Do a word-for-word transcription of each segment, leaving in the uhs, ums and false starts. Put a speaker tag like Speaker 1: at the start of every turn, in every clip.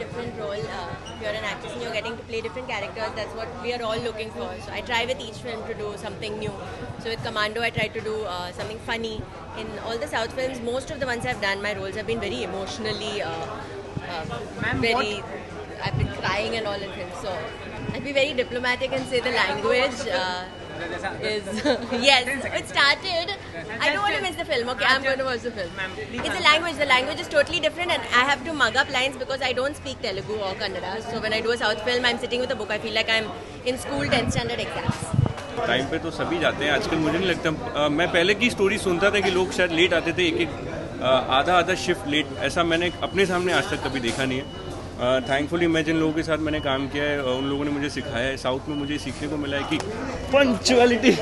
Speaker 1: different role. Uh, if you're an actress and you're getting to play different characters, that's what we are all looking for. So I try with each film to do something new. So with Commando, I tried to do uh, something funny. In all the South films, most of the ones I've done, my roles have been very emotionally, uh, uh, very. I've been crying and all in films. So I'd be very diplomatic and say the language. Uh, is yes, it started. I don't want to miss the film. Okay, I'm going to watch the film. It's a language. The language is totally different, and I have to mug up lines because I don't speak Telugu or Kannada. So when I do a South film, I'm sitting with a book. I feel like I'm in school tenth standard exams.
Speaker 2: Time पे तो सभी जाते हैं आजकल. मुझे नहीं लगता. आ, मैं पहले की स्टोरी सुनता था कि लोग शायद लेट आते थे, एक एक आधा आधा शिफ्ट लेट. ऐसा मैंने अपने सामने आज तक कभी देखा नहीं है. थैंकफुली uh, मैं जिन लोगों के साथ मैंने काम किया है उन लोगों ने मुझे सिखाया है. साउथ में मुझे सीखने को मिला है कि punctuality.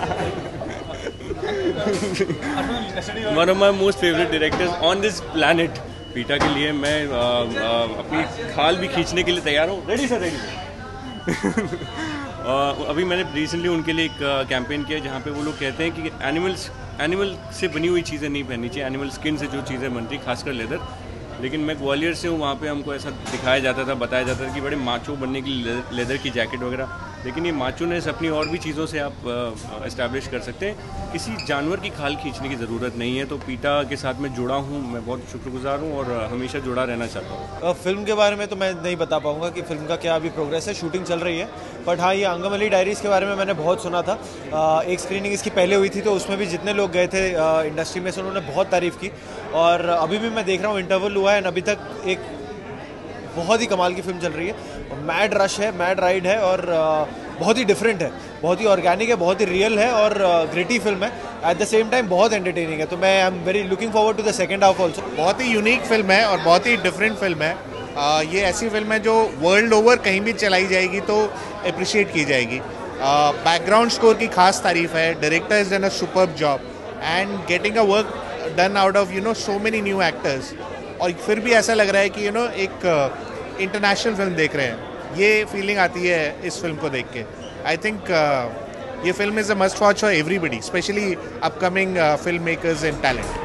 Speaker 2: One of my most favourite directors on this planet. पीटा के लिए मैं uh, uh, अपनी खाल भी खींचने के लिए तैयार हूँ. Ready sir, ready. uh, अभी मैंने रिसेंटली उनके लिए एक कैंपेन uh, किया जहाँ पे वो लोग कहते हैं कि एनिमल्स एनिमल से बनी हुई चीज़ें नहीं पहननी चाहिए. एनिमल स्किन से जो चीज़ें बनती, खासकर लेदर. लेकिन मैं ग्वालियर से हूँ, वहाँ पे हमको ऐसा दिखाया जाता था, बताया जाता था कि बड़े माचो बनने के लिए लेदर की जैकेट वगैरह. लेकिन ये माचोनेस अपनी और भी चीज़ों से आप इस्टेब्लिश कर सकते हैं. किसी जानवर की खाल खींचने की ज़रूरत नहीं है. तो पीटा के साथ मैं जुड़ा हूँ, मैं बहुत शुक्रगुजार हूँ और हमेशा जुड़ा रहना चाहता हूँ.
Speaker 3: फिल्म के बारे में तो मैं नहीं बता पाऊँगा कि फिल्म का क्या अभी प्रोग्रेस है. शूटिंग चल रही है. बट हाँ, ये अंगमली डायरीज़ के बारे में मैंने बहुत सुना था. एक स्क्रीनिंग इसकी पहले हुई थी, तो उसमें भी जितने लोग गए थे इंडस्ट्री में से उन्होंने बहुत तारीफ़ की. और अभी भी मैं देख रहा हूँ, इंटरवल हुआ है, अभी तक एक बहुत ही कमाल की फिल्म चल रही है. मैड रश है, मैड राइड है और बहुत ही डिफरेंट है, बहुत ही ऑर्गेनिक है, बहुत ही रियल है और ग्रिटी फिल्म है. एट द सेम टाइम बहुत एंटरटेनिंग है. तो मैं I am very looking forward to the second half also.
Speaker 4: बहुत ही यूनिक फिल्म है और बहुत ही डिफरेंट फिल्म है. आ, ये ऐसी फिल्म है जो वर्ल्ड ओवर कहीं भी चलाई जाएगी तो अप्रिशिएट की जाएगी. बैकग्राउंड स्कोर की खास तारीफ है. Director is done a superb job and getting a work done out of you know so many new actors. और फिर भी ऐसा लग रहा है कि यू नो एक इंटरनेशनल फिल्म देख रहे हैं. ये फीलिंग आती है इस फिल्म को देख के. आई थिंक ये film is a must watch for everybody, specially upcoming film makers and talent.